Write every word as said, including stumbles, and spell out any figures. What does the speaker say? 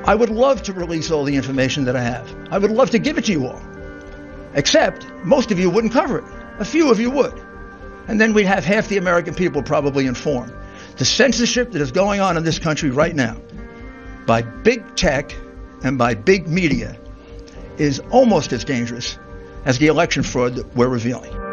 I would love to release all the information that I have. I would love to give it to you all. Except most of you wouldn't cover it. A few of you would. And then we'd have half the American people probably informed. The censorship that is going on in this country right now by big tech and by big media is almost as dangerous as the election fraud that we're revealing.